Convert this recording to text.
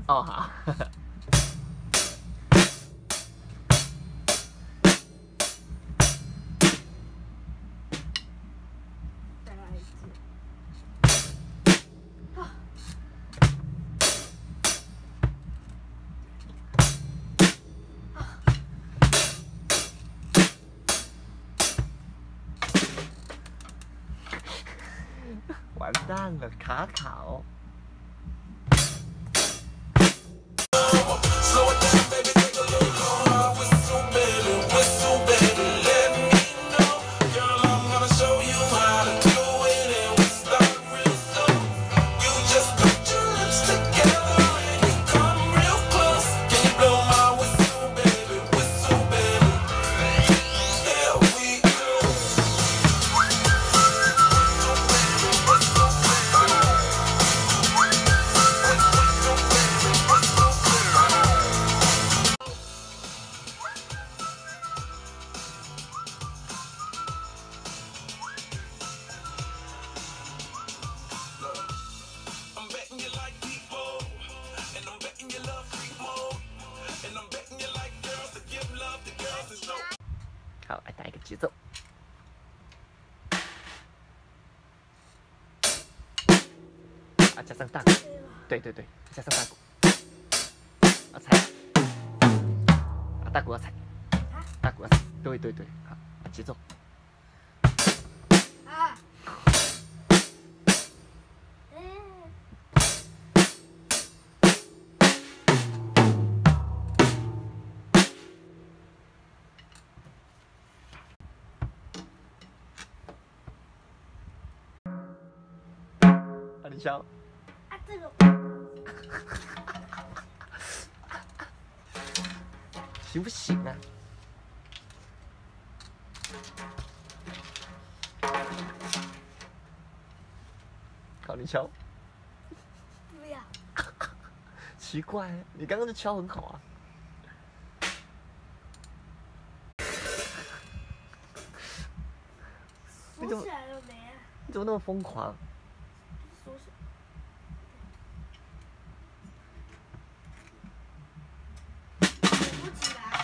哦，好。 再来一次。 完蛋了，卡卡哦。好，来打一个节奏。啊，加上大鼓，对对对，加上大鼓。啊踩，啊大鼓要踩，大鼓要踩，对对对，好，节奏。 啊。 啊，你敲。 啊，这个。 行不行啊？好，你敲。 不要。 奇怪，你刚刚就敲很好啊。 锁起来了没啊？ 你怎么那么疯狂？ 锁起来。锁不起来。